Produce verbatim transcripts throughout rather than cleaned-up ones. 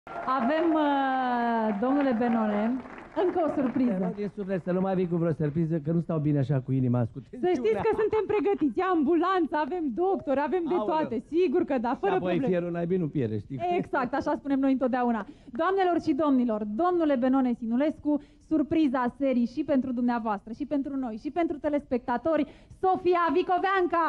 Avem, uh, domnule Benone, încă o surpriză. E suflet să nu mai vii cu vreo surpriză, că nu stau bine așa cu inima ascultând. Să știți că suntem pregătiți, ambulanță, avem doctor, avem de toate, sigur că da, fără probleme. Apoi fierul naibii nu pierde, știi? Exact, așa spunem noi întotdeauna. Doamnelor și domnilor, domnule Benone Sinulescu, surpriza serii și pentru dumneavoastră, și pentru noi, și pentru telespectatori, Sofia Vicoveanca!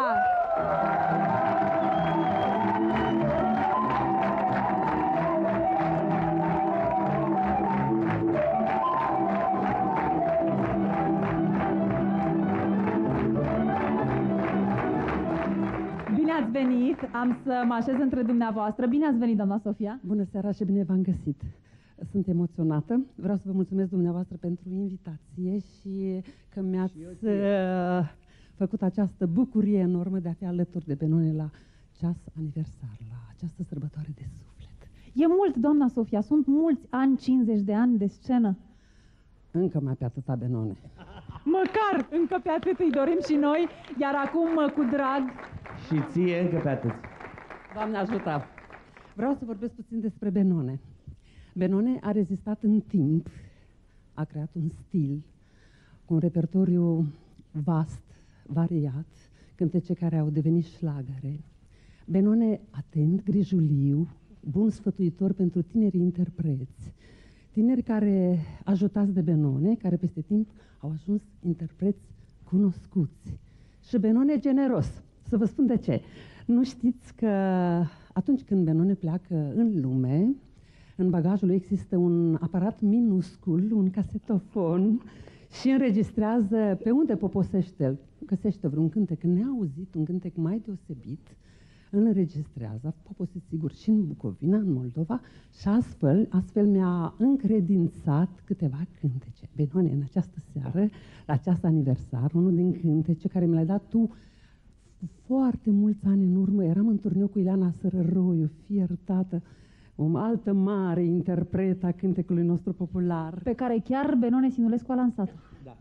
Bine ați venit, am să mă așez între dumneavoastră. Bine ați venit, doamna Sofia. Bună seara și bine v-am găsit. Sunt emoționată. Vreau să vă mulțumesc dumneavoastră pentru invitație și că mi-ați uh, făcut această bucurie enormă de a fi alături de Benone la ceas aniversar, la această sărbătoare de suflet. E mult, doamna Sofia, sunt mulți ani, cincizeci de ani de scenă. Încă mai pe atâta, Benone. Măcar încă pe atât îi dorim și noi, iar acum cu drag... Și ție încă pe atât. Doamne ajută! Vreau să vorbesc puțin despre Benone. Benone a rezistat în timp, a creat un stil cu un repertoriu vast, variat, cântece care au devenit șlagăre. Benone atent, grijuliu, bun sfătuitor pentru tinerii interpreți, tineri care, ajutați de Benone, care peste timp au ajuns interpreți cunoscuți. Și Benone generos. Să vă spun de ce. Nu știți că atunci când Benone pleacă în lume, în bagajul lui există un aparat minuscul, un casetofon, și înregistrează pe unde poposește el. Găsește vreun cântec neauzit, un cântec mai deosebit, îl înregistrează, a poposit sigur și în Bucovina, în Moldova, și astfel, astfel mi-a încredințat câteva cântece. Benone, în această seară, la această aniversar, unul din cântece care mi l-ai dat tu foarte mulți ani în urmă, eram în turneu cu Ileana Sărăroiu, fiertată, o altă mare interpretă a cântecului nostru popular. Pe care chiar Benone Sinulescu a lansat. Da.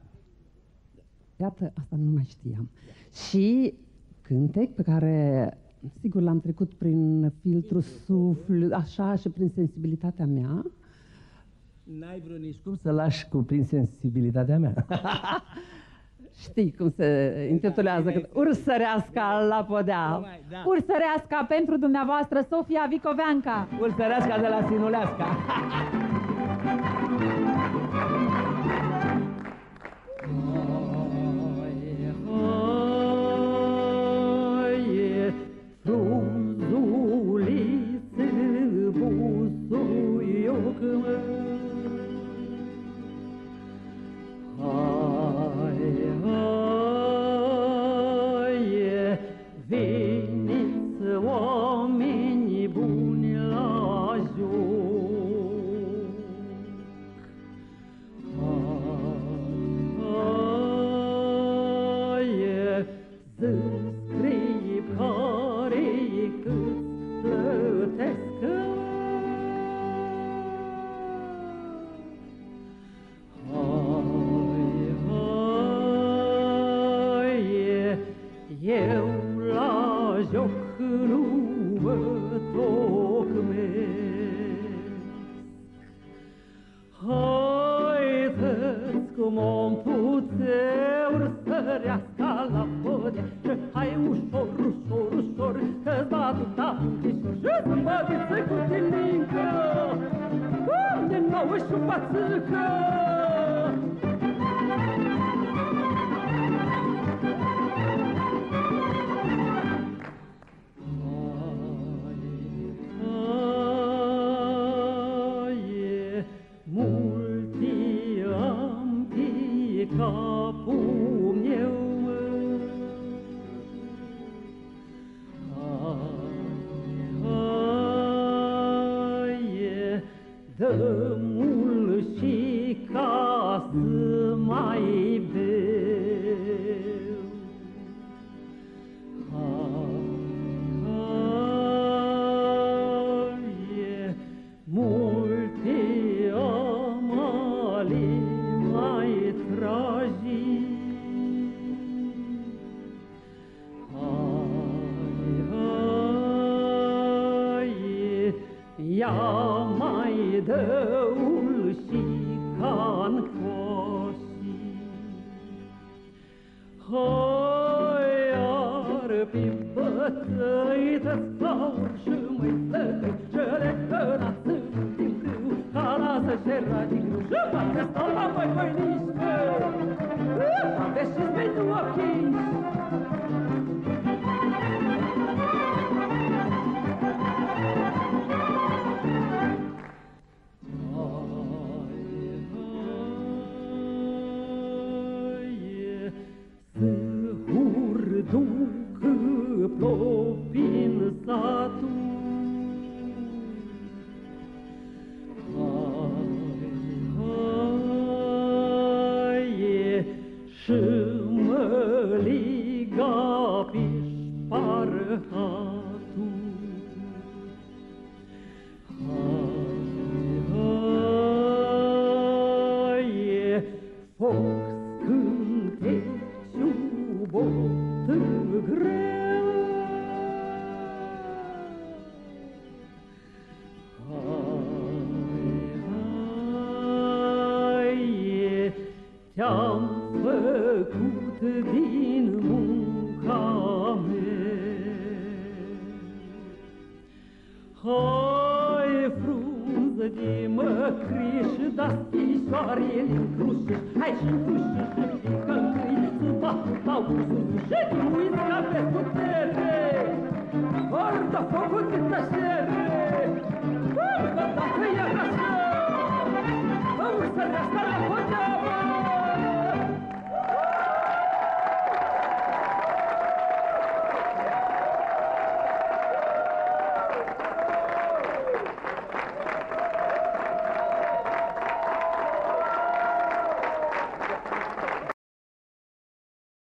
Iată, asta nu mai știam. Și cântec pe care, sigur, l-am trecut prin filtru suflu, așa, și prin sensibilitatea mea. N-ai vrut nici cum să lași cu prin sensibilitatea mea. Știi cum se intitulează? Da, Ursăreasca la podea. Da. Ursăreasca pentru dumneavoastră, Sofia Vicoveanca. Ursăreasca de la Sinuleasca. Ia mai tăul și can coșii. Hai, iar pe bătăi de-ți aur și măi tătăi, cele cănați din grâu, ca lasă șerra din grâu, și poate stau la voi voiniște, aveți și-ți mei tu ochii. Duc plopin satul, hai, hai, și mă liga pe-și parhatul. Hai, hai, foc scânteciu botă greu. Hai, hai, te-am făcut din munca mea. Hai, frunză de măcriș, da schișoarele în cruș, hai și cruș și pică-n-câi, să facă tau cu sus și din uiți ca pe putere. Ori da focul de tășere, că dacă e așa, ori să reasta la